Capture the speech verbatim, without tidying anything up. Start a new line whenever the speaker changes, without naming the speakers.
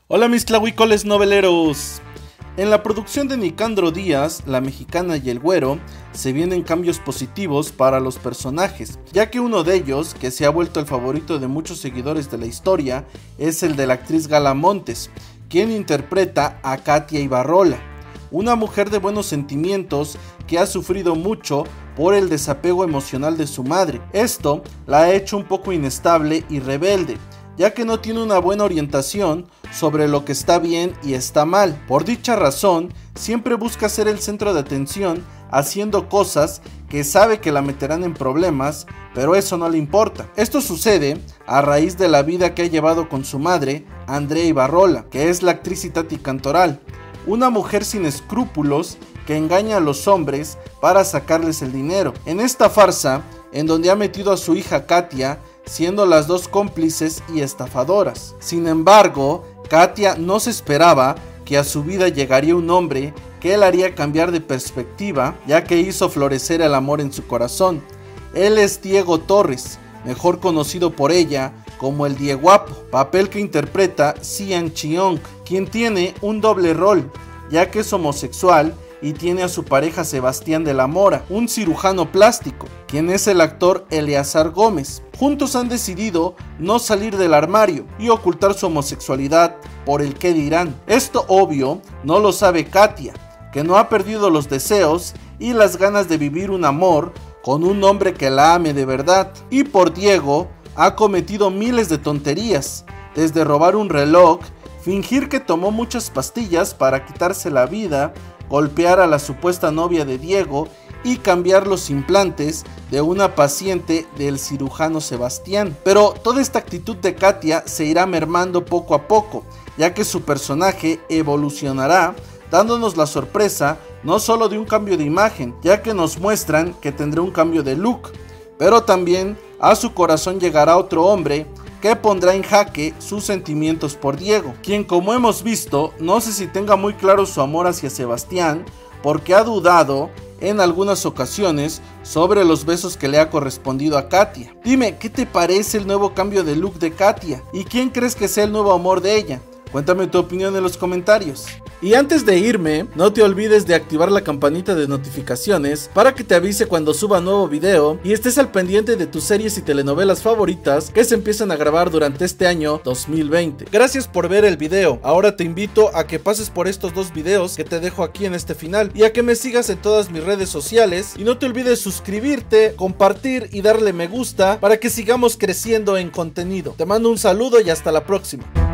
Hola mis tlahuicoles noveleros. En la producción de Nicandro Díaz, La Mexicana y El Güero, se vienen cambios positivos para los personajes, ya que uno de ellos, que se ha vuelto el favorito de muchos seguidores de la historia, es el de la actriz Gala Montes, quien interpreta a Katia Ibarrola, una mujer de buenos sentimientos que ha sufrido mucho por el desapego emocional de su madre. Esto la ha hecho un poco inestable y rebelde, ya que no tiene una buena orientación sobre lo que está bien y está mal. Por dicha razón, siempre busca ser el centro de atención, haciendo cosas que sabe que la meterán en problemas, pero eso no le importa. Esto sucede a raíz de la vida que ha llevado con su madre, Andrea Ibarrola, que es la actriz Itati Cantoral, una mujer sin escrúpulos que engaña a los hombres para sacarles el dinero. En esta farsa, en donde ha metido a su hija Katia, siendo las dos cómplices y estafadoras. Sin embargo, Katia no se esperaba que a su vida llegaría un hombre que la haría cambiar de perspectiva, ya que hizo florecer el amor en su corazón. Él es Diego Torres, mejor conocido por ella como el Dieguapo, papel que interpreta Sian Cheong, quien tiene un doble rol, ya que es homosexual y tiene a su pareja Sebastián de la Mora, un cirujano plástico, quien es el actor Eleazar Gómez. Juntos han decidido no salir del armario y ocultar su homosexualidad por el qué dirán. Esto obvio no lo sabe Katia, que no ha perdido los deseos y las ganas de vivir un amor con un hombre que la ame de verdad. Y por Diego ha cometido miles de tonterías, desde robar un reloj, fingir que tomó muchas pastillas para quitarse la vida, golpear a la supuesta novia de Diego y cambiar los implantes de una paciente del cirujano Sebastián. Pero toda esta actitud de Katia se irá mermando poco a poco, ya que su personaje evolucionará, dándonos la sorpresa no solo de un cambio de imagen, ya que nos muestran que tendrá un cambio de look, pero también a su corazón llegará otro hombre que pondrá en jaque sus sentimientos por Diego, quien, como hemos visto, no sé si tenga muy claro su amor hacia Sebastián, porque ha dudado en algunas ocasiones sobre los besos que le ha correspondido a Katia. Dime, ¿qué te parece el nuevo cambio de look de Katia? ¿Y quién crees que sea el nuevo amor de ella? Cuéntame tu opinión en los comentarios. Y antes de irme, no te olvides de activar la campanita de notificaciones para que te avise cuando suba nuevo video y estés al pendiente de tus series y telenovelas favoritas que se empiezan a grabar durante este año dos mil veinte. Gracias por ver el video. Ahora te invito a que pases por estos dos videos que te dejo aquí en este final y a que me sigas en todas mis redes sociales, y no te olvides suscribirte, compartir y darle me gusta para que sigamos creciendo en contenido. Te mando un saludo y hasta la próxima.